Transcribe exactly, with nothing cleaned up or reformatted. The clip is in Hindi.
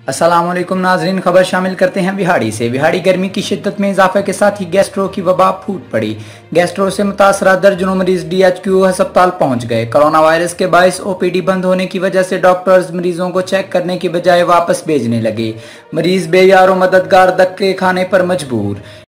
अस्सलामुअलैकुम नाजरीन, खबर शामिल करते हैं बिहाड़ी से। बिहाड़ी गर्मी की शिद्दत में इजाफे के साथ ही गैस्ट्रो की वबा फूट पड़ी। गैस्ट्रो से मुतासरा दर्जनों मरीज डी एच क्यू अस्पताल पहुंच गए। कोरोना वायरस के बायस ओ पी डी बंद होने की वजह से डॉक्टर्स मरीजों को चेक करने की बजाय वापस भेजने लगे। मरीज बेयार और मददगार धक्के खाने पर मजबूर।